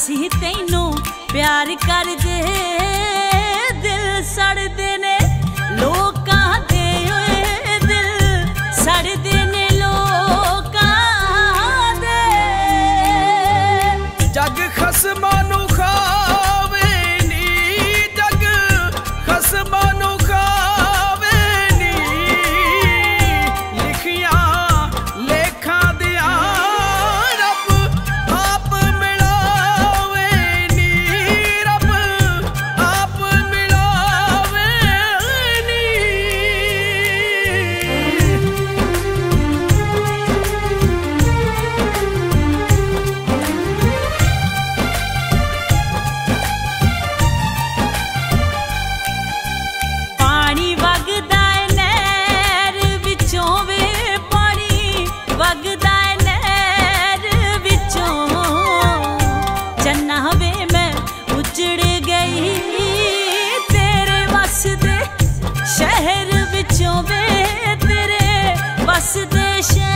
ਅਸੀਂ ਤੈਨੂੰ ਪਿਆਰ ਕਰਦੇ ਦਿਲ ਸੜਦੇ ਨੇ ਲੋਕਾਂ ਦੇ ਓਏ ਦਿਲ ਸੜਦੇ ਨੇ ਲੋਕਾਂ ਦੇ ਜੱਗ ਖਸਮਾਂ ਨੂੰ ਖਾਵੇ ਨੀ ਜੱਗ ਖਸਮਾਂ ਨੂੰ ਖਾਵੇ ਨੀ ਲਿਖੀਆਂ ਲੇਖਾਂ ਦੀਆਂ शहर विचों वे तेरे बस दे